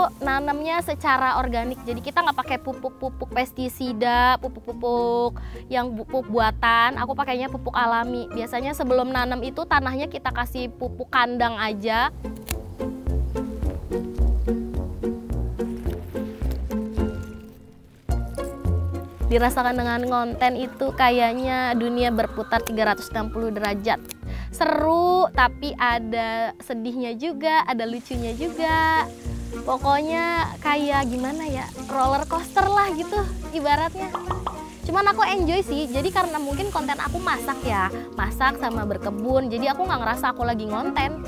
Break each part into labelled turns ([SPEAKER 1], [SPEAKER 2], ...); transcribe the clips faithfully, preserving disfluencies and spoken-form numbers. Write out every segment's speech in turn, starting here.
[SPEAKER 1] nanamnya secara organik. Jadi kita nggak pakai pupuk-pupuk pestisida, pupuk-pupuk yang pupuk buatan. Aku pakainya pupuk alami. Biasanya sebelum nanam itu tanahnya kita kasih pupuk kandang aja. Dirasakan dengan konten itu kayaknya dunia berputar tiga ratus enam puluh derajat. Seru, tapi ada sedihnya juga, ada lucunya juga. Pokoknya kayak gimana ya, roller coaster lah gitu ibaratnya. Cuman aku enjoy sih, jadi karena mungkin konten aku masak ya, masak sama berkebun, jadi aku nggak ngerasa aku lagi ngonten.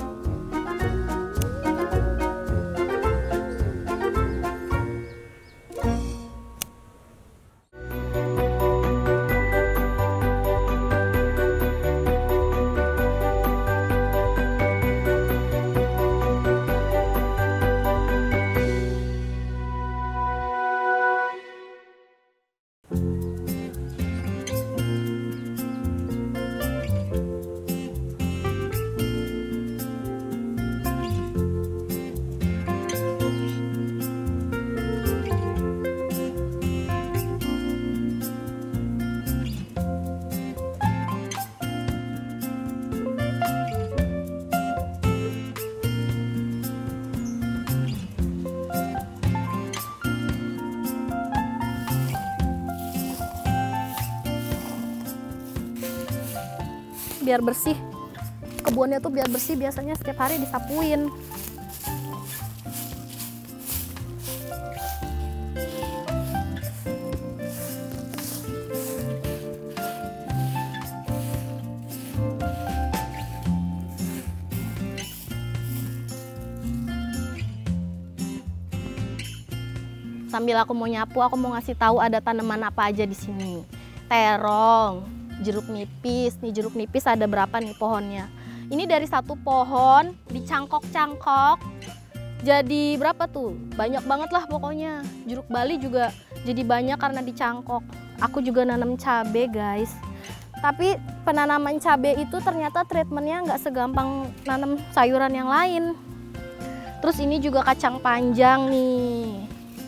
[SPEAKER 1] Biar bersih, kebunnya tuh biar bersih, biasanya setiap hari disapuin. Sambil aku mau nyapu, aku mau ngasih tahu ada tanaman apa aja di sini. Terong, jeruk nipis. Nih jeruk nipis ada berapa nih pohonnya? Ini dari satu pohon dicangkok-cangkok jadi berapa tuh? Banyak banget lah pokoknya. Jeruk Bali juga jadi banyak karena dicangkok. Aku juga nanam cabe guys. Tapi penanaman cabe itu ternyata treatmentnya nggak segampang nanam sayuran yang lain. Terus ini juga kacang panjang nih.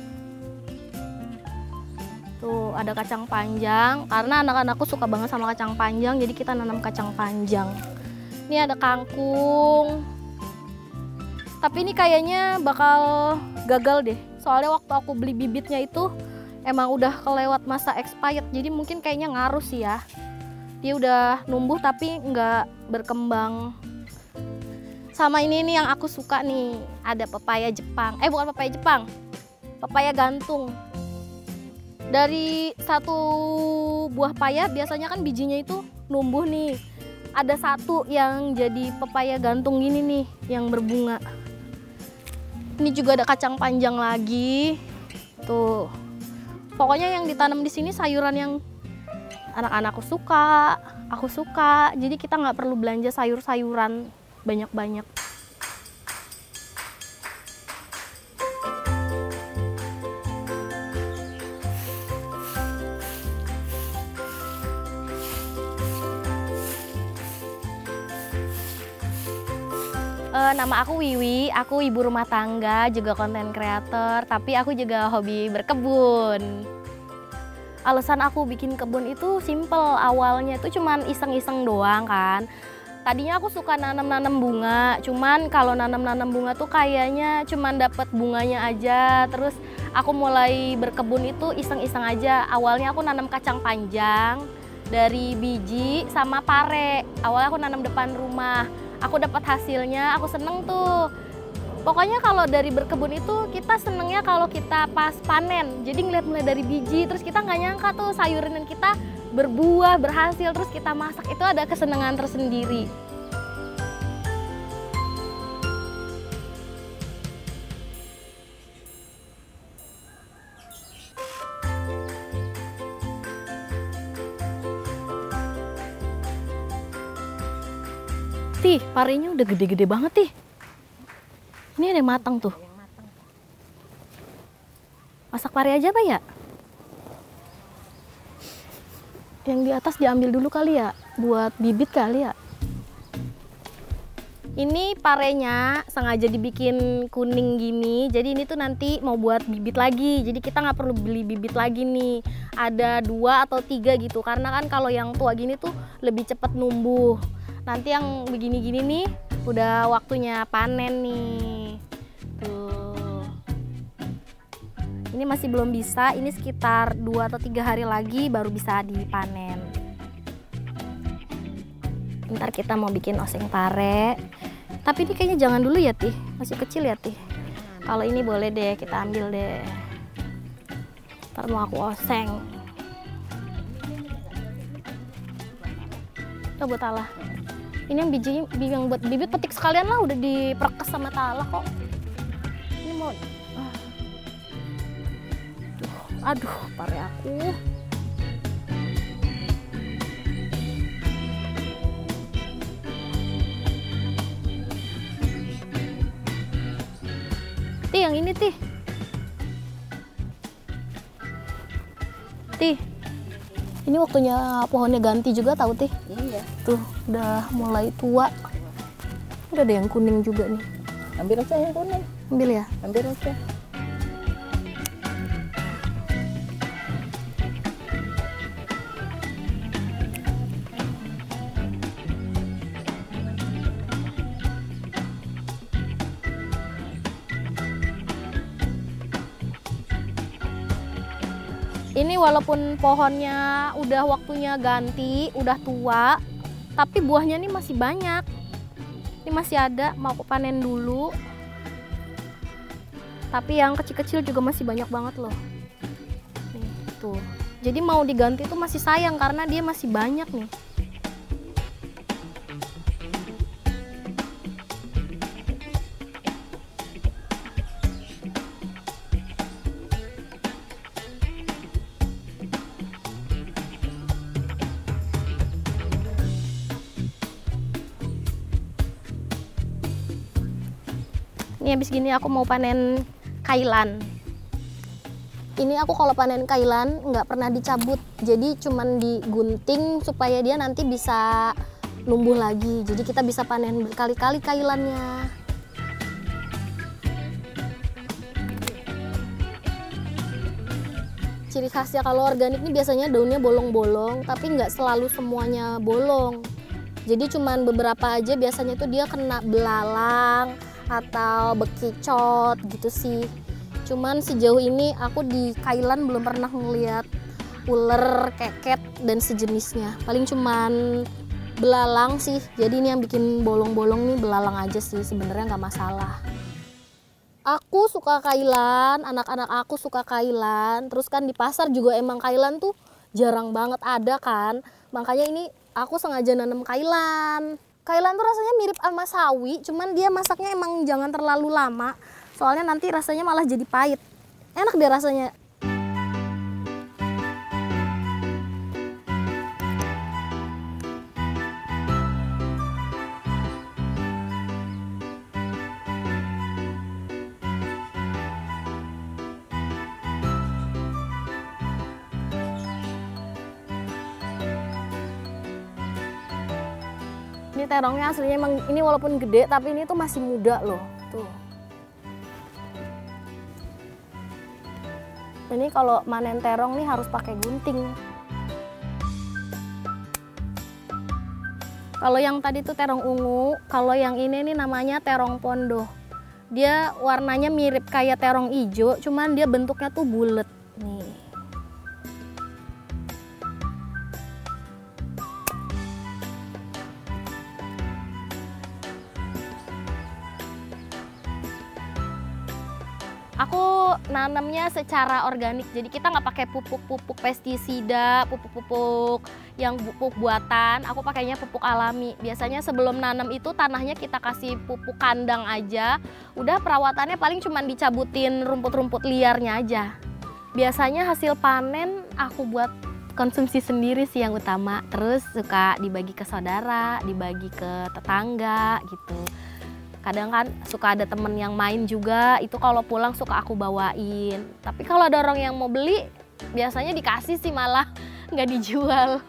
[SPEAKER 1] Tuh ada kacang panjang, karena anak-anakku suka banget sama kacang panjang, jadi kita nanam kacang panjang. Ini ada kangkung. Tapi ini kayaknya bakal gagal deh. Soalnya waktu aku beli bibitnya itu emang udah kelewat masa expired, jadi mungkin kayaknya ngaruh sih ya. Dia udah numbuh tapi nggak berkembang. Sama ini nih yang aku suka nih, ada pepaya Jepang. Eh bukan pepaya Jepang, pepaya gantung. Dari satu buah paya biasanya kan bijinya itu numbuh nih. Ada satu yang jadi pepaya gantung gini nih yang berbunga. Ini juga ada kacang panjang lagi. Tuh. Pokoknya yang ditanam di sini sayuran yang anak-anakku suka, aku suka. Jadi kita nggak perlu belanja sayur-sayuran banyak-banyak. Uh, nama aku Wiwi, aku ibu rumah tangga, juga konten kreator, tapi aku juga hobi berkebun. Alasan aku bikin kebun itu simple, awalnya itu cuman iseng-iseng doang kan. Tadinya aku suka nanam-nanam bunga, cuman kalau nanam-nanam bunga tuh kayaknya cuman dapet bunganya aja. Terus aku mulai berkebun itu iseng-iseng aja. Awalnya aku nanam kacang panjang dari biji sama pare. Awalnya aku nanam depan rumah. Aku dapat hasilnya, aku seneng tuh. Pokoknya kalau dari berkebun itu kita senengnya kalau kita pas panen. Jadi ngeliat mulai dari biji, terus kita nggak nyangka tuh sayuran kita berbuah, berhasil, terus kita masak. Itu ada kesenangan tersendiri. Tih, parenya udah gede-gede banget Tih. Ini ada yang matang tuh. Masak pare aja apa ya? Yang di atas diambil dulu kali ya, buat bibit kali ya. Ini parenya sengaja dibikin kuning gini, jadi ini tuh nanti mau buat bibit lagi. Jadi kita nggak perlu beli bibit lagi nih. Ada dua atau tiga gitu, karena kan kalau yang tua gini tuh lebih cepet numbuh. Nanti yang begini-gini nih udah waktunya panen nih. Tuh. Ini masih belum bisa, ini sekitar dua atau tiga hari lagi baru bisa dipanen. Ntar kita mau bikin oseng pare. Tapi ini kayaknya jangan dulu ya, Tih. Masih kecil ya, Tih. Kalau ini boleh deh, kita ambil deh. Ntar mau aku oseng. Coba talah. Ini yang biji, yang buat bibit petik sekalian lah, udah diperkes sama talah kok. Ini mau... Aduh, aduh pare aku. Tih, yang ini Tih. Tih, ini waktunya pohonnya ganti juga tahu Tih.
[SPEAKER 2] Iya.
[SPEAKER 1] Tuh, udah mulai tua. Udah ada yang kuning juga nih.
[SPEAKER 2] Ambil aja yang kuning.
[SPEAKER 1] Ambil ya?
[SPEAKER 2] Ambil aja.
[SPEAKER 1] Ini walaupun pohonnya udah waktunya ganti, udah tua, tapi buahnya nih masih banyak. Ini masih ada, mau aku panen dulu. Tapi yang kecil-kecil juga masih banyak banget loh. Nih, tuh. Jadi mau diganti tuh masih sayang karena dia masih banyak nih. Ini habis gini aku mau panen kailan. Ini aku kalau panen kailan nggak pernah dicabut, jadi cuman digunting supaya dia nanti bisa numbuh lagi. Jadi kita bisa panen berkali-kali kailannya. Ciri khasnya kalau organik ini biasanya daunnya bolong-bolong, tapi nggak selalu semuanya bolong. Jadi cuman beberapa aja biasanya tuh dia kena belalang atau bekicot gitu sih. Cuman sejauh ini aku di kailan belum pernah ngeliat ular, keket, dan sejenisnya. Paling cuman belalang sih. Jadi ini yang bikin bolong-bolong nih belalang aja sih, sebenarnya nggak masalah. Aku suka kailan, anak-anak aku suka kailan. Terus kan di pasar juga emang kailan tuh jarang banget ada kan. Makanya ini aku sengaja nanam kailan. Kailan tuh rasanya mirip sama sawi, cuman dia masaknya emang jangan terlalu lama. Soalnya nanti rasanya malah jadi pahit. Enak deh rasanya. Ini terongnya aslinya emang ini walaupun gede tapi ini tuh masih muda loh. Tuh. Ini kalau manen terong nih harus pakai gunting. Kalau yang tadi tuh terong ungu, kalau yang ini nih namanya terong pondoh. Dia warnanya mirip kayak terong ijo, cuman dia bentuknya tuh bulet nih. Aku nanamnya secara organik, jadi kita nggak pakai pupuk-pupuk pestisida, pupuk-pupuk yang pupuk buatan. Aku pakainya pupuk alami. Biasanya sebelum nanam itu tanahnya kita kasih pupuk kandang aja. Udah perawatannya paling cuma dicabutin rumput-rumput liarnya aja. Biasanya hasil panen aku buat konsumsi sendiri sih yang utama. Terus suka dibagi ke saudara, dibagi ke tetangga gitu. Kadang kan suka ada temen yang main juga, itu kalau pulang suka aku bawain. Tapi kalau ada orang yang mau beli, biasanya dikasih sih malah, nggak dijual.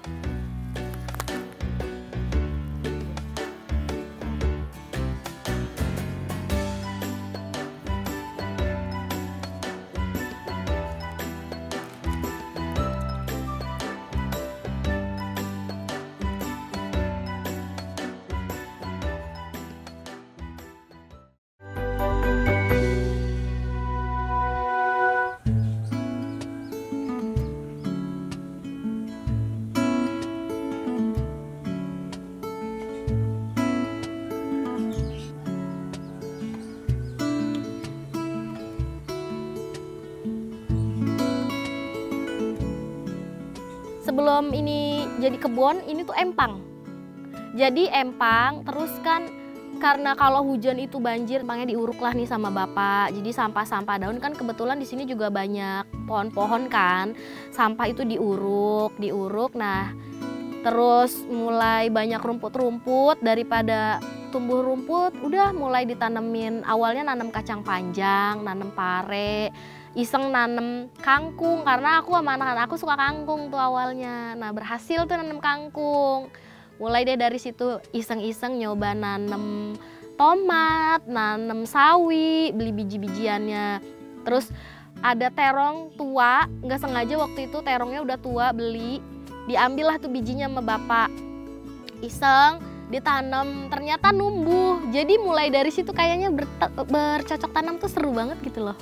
[SPEAKER 1] sebelum ini jadi kebun, ini tuh empang. Jadi empang, terus kan karena kalau hujan itu banjir, makanya diuruk lah nih sama bapak. Jadi sampah-sampah daun kan kebetulan di sini juga banyak pohon-pohon kan. Sampah itu diuruk, diuruk. Nah, terus mulai banyak rumput-rumput, daripada tumbuh rumput, udah mulai ditanemin. Awalnya nanam kacang panjang, nanam pare, iseng nanam kangkung karena aku sama anak-anak aku suka kangkung tuh awalnya. Nah, berhasil tuh nanam kangkung. Mulai deh dari situ iseng-iseng nyoba nanam tomat, nanam sawi, beli biji-bijiannya. Terus ada terong tua, nggak sengaja waktu itu terongnya udah tua, beli. Diambillah tuh bijinya sama bapak. Iseng, ditanam, ternyata numbuh. Jadi mulai dari situ kayaknya bercocok tanam tuh seru banget gitu loh.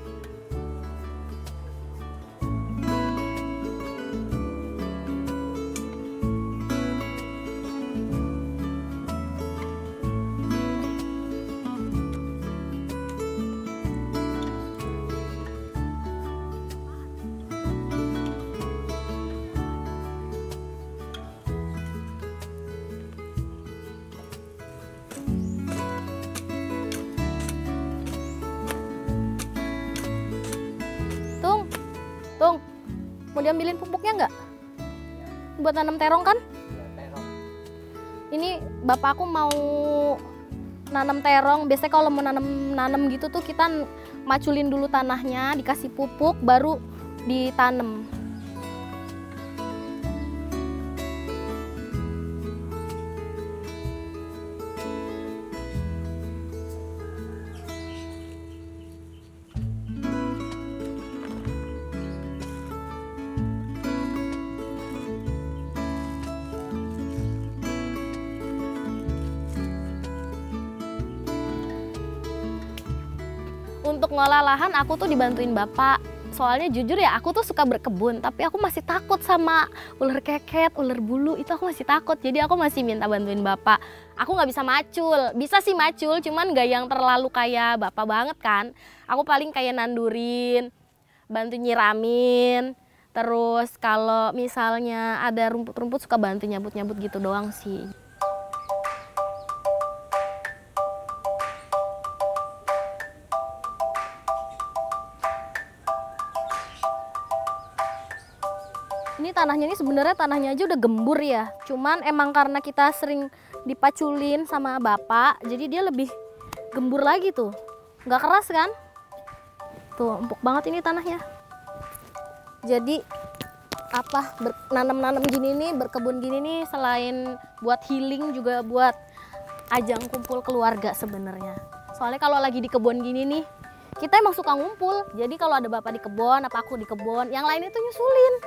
[SPEAKER 1] Tung, mau diambilin pupuknya nggak? Buat nanam terong kan? Ini bapak aku mau nanam terong. Biasanya kalau mau nanam nanam gitu tuh kita maculin dulu tanahnya, dikasih pupuk, baru ditanam. Untuk ngolah lahan aku tuh dibantuin bapak. Soalnya jujur ya aku tuh suka berkebun, tapi aku masih takut sama ular keket, ular bulu, itu aku masih takut. Jadi aku masih minta bantuin bapak. Aku nggak bisa macul, bisa sih macul, cuman nggak yang terlalu kayak bapak banget kan. Aku paling kayak nandurin, bantu nyiramin. Terus kalau misalnya ada rumput-rumput suka bantu nyabut-nyabut gitu doang sih. Ini tanahnya ini sebenarnya tanahnya aja udah gembur ya. Cuman emang karena kita sering dipaculin sama bapak, jadi dia lebih gembur lagi tuh. Nggak keras kan? Tuh empuk banget ini tanahnya. Jadi apa nanam-nanam gini nih, berkebun gini nih selain buat healing juga buat ajang kumpul keluarga sebenarnya. Soalnya kalau lagi di kebun gini nih, kita emang suka ngumpul. Jadi kalau ada bapak di kebun, apa aku di kebun, yang lain itu nyusulin.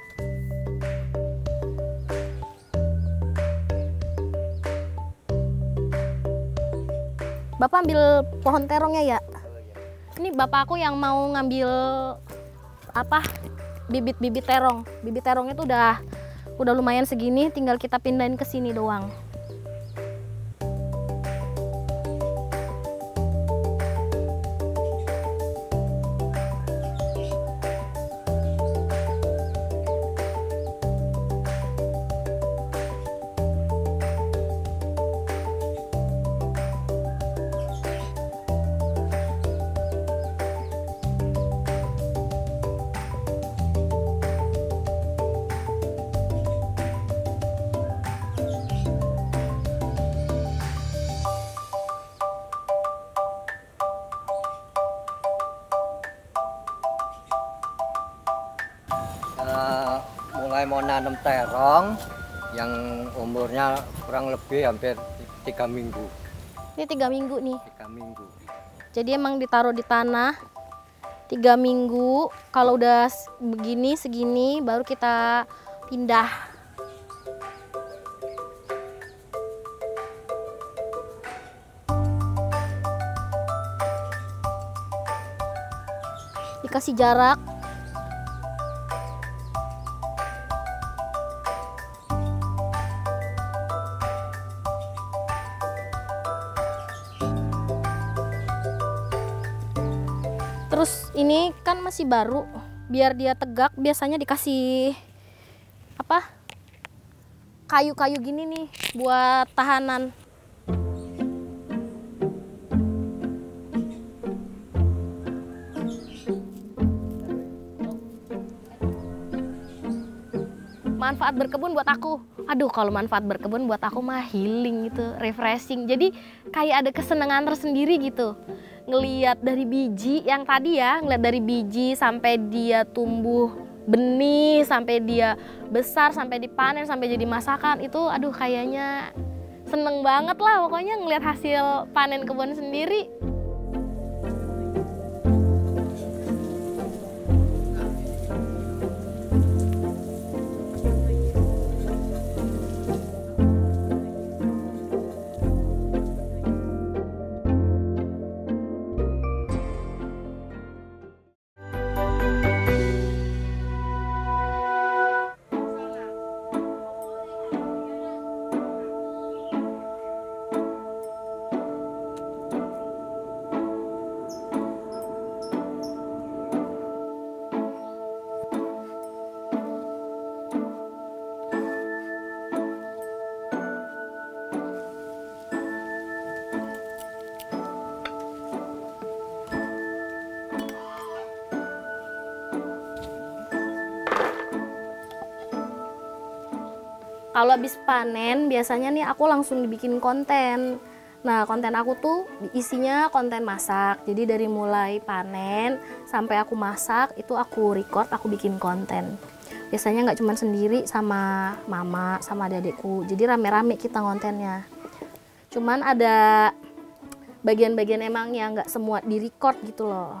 [SPEAKER 1] Bapak ambil pohon terongnya ya? Ini bapak aku yang mau ngambil apa bibit-bibit terong. Bibit terongnya tuh udah udah lumayan segini, tinggal kita pindahin ke sini doang.
[SPEAKER 2] Mulai mau nanam terong yang umurnya kurang lebih hampir tiga minggu.
[SPEAKER 1] Ini tiga minggu nih.
[SPEAKER 2] Tiga minggu.
[SPEAKER 1] Jadi emang ditaruh di tanah tiga minggu. Kalau udah begini segini baru kita pindah. Dikasih jarak. Terus ini kan masih baru, biar dia tegak biasanya dikasih apa kayu-kayu gini nih buat tahanan. Manfaat berkebun buat aku, aduh kalau manfaat berkebun buat aku mah healing gitu, refreshing. Jadi kayak ada kesenangan tersendiri gitu. Ngeliat dari biji yang tadi ya, ngeliat dari biji sampai dia tumbuh benih, sampai dia besar, sampai dipanen, sampai jadi masakan. Itu aduh kayaknya seneng banget lah pokoknya ngeliat hasil panen kebun sendiri. Kalau habis panen biasanya nih aku langsung dibikin konten. Nah konten aku tuh isinya konten masak. Jadi dari mulai panen sampai aku masak itu aku record, aku bikin konten. Biasanya nggak cuma sendiri sama mama, sama adik-adikku. Jadi rame-rame kita kontennya. Cuman ada bagian-bagian emang yang nggak semua di record gitu loh.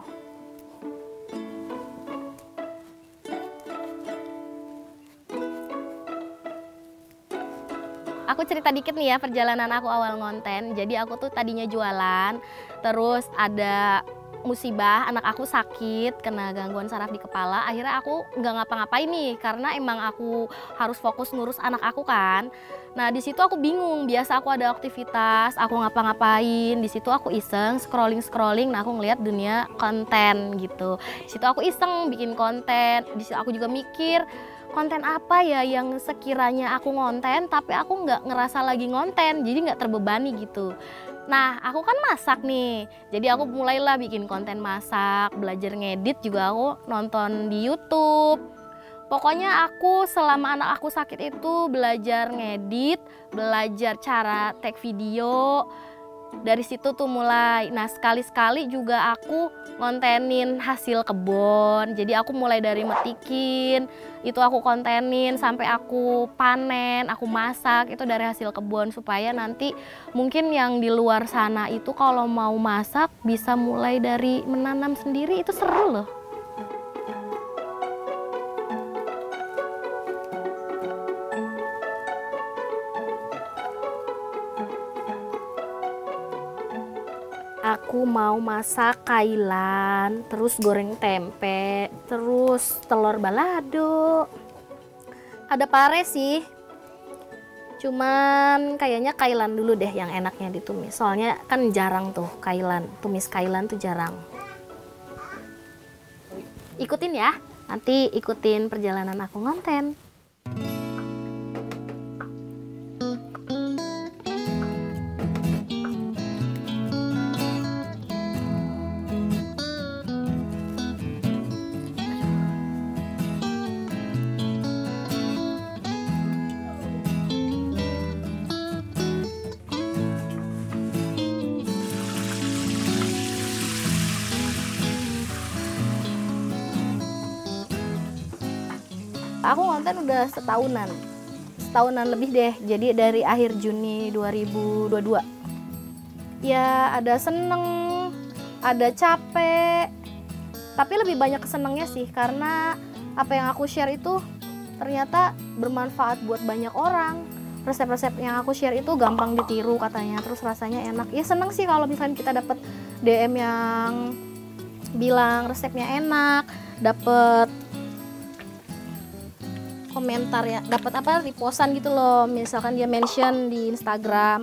[SPEAKER 1] Aku cerita dikit nih ya perjalanan aku awal ngonten. Jadi aku tuh tadinya jualan, terus ada musibah, anak aku sakit, kena gangguan saraf di kepala. Akhirnya aku nggak ngapa-ngapain nih, karena emang aku harus fokus ngurus anak aku kan. Nah di situ aku bingung, biasa aku ada aktivitas, aku ngapa-ngapain. Di situ aku iseng, scrolling-scrolling, nah aku ngeliat dunia konten gitu. Di situ aku iseng bikin konten, di situ aku juga mikir, konten apa ya yang sekiranya aku ngonten tapi aku nggak ngerasa lagi ngonten, jadi nggak terbebani gitu. Nah aku kan masak nih, jadi aku mulailah bikin konten masak, belajar ngedit juga aku nonton di YouTube. Pokoknya aku selama anak aku sakit itu belajar ngedit, belajar cara take video. Dari situ tuh mulai, nah sekali-sekali juga aku ngontenin hasil kebun. Jadi aku mulai dari metikin, itu aku kontenin sampai aku panen, aku masak, itu dari hasil kebun. Supaya nanti mungkin yang di luar sana itu kalau mau masak bisa mulai dari menanam sendiri, itu seru loh. Aku mau masak kailan, terus goreng tempe, terus telur balado. Ada pare sih, cuman kayaknya kailan dulu deh yang enaknya ditumis. Soalnya kan jarang tuh kailan, tumis kailan tuh jarang. Ikutin ya, nanti ikutin perjalanan aku ngonten. Aku ngonten udah setahunan, setahunan lebih deh. Jadi dari akhir Juni dua ribu dua puluh dua. Ya ada seneng, ada capek, tapi lebih banyak senengnya sih karena apa yang aku share itu ternyata bermanfaat buat banyak orang. Resep-resep yang aku share itu gampang ditiru katanya, terus rasanya enak. Ya seneng sih kalau misalnya kita dapet D M yang bilang resepnya enak, dapet komentar ya, dapat apa repostan gitu loh, misalkan dia mention di Instagram.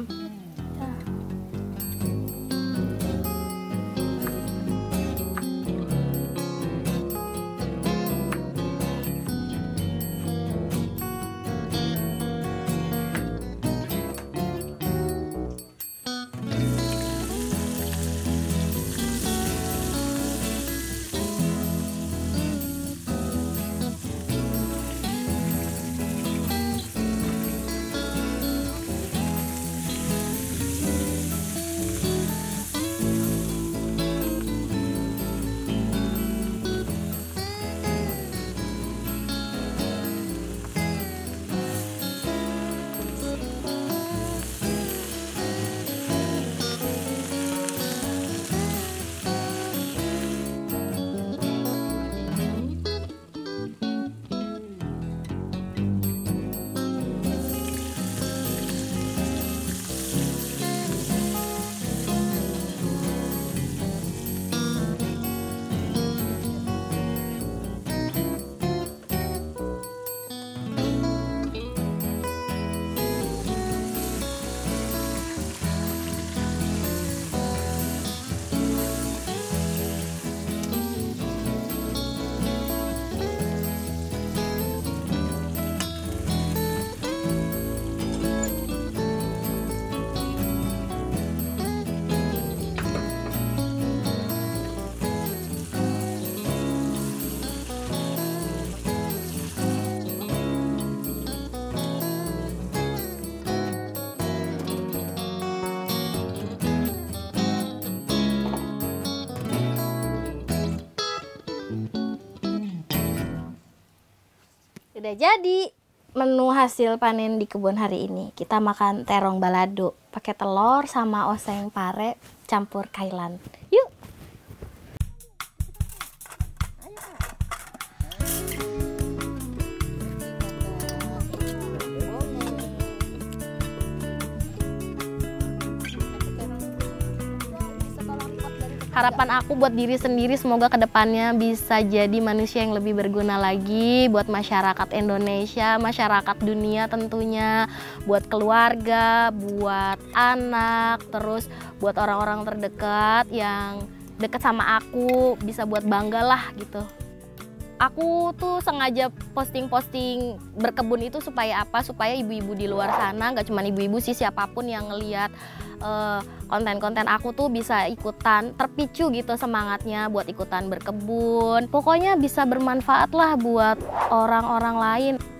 [SPEAKER 1] Udah jadi menu hasil panen di kebun hari ini. Kita makan terong balado pakai telur sama oseng pare campur kailan. Yuk. Harapan aku buat diri sendiri semoga kedepannya bisa jadi manusia yang lebih berguna lagi buat masyarakat Indonesia, masyarakat dunia tentunya, buat keluarga, buat anak, terus buat orang-orang terdekat yang dekat sama aku, bisa buat bangga lah gitu. Aku tuh sengaja posting-posting berkebun itu supaya apa? Supaya ibu-ibu di luar sana, nggak cuma ibu-ibu sih, siapapun yang ngeliat konten-konten uh, aku tuh bisa ikutan, terpicu gitu semangatnya buat ikutan berkebun. Pokoknya bisa bermanfaat lah buat orang-orang lain.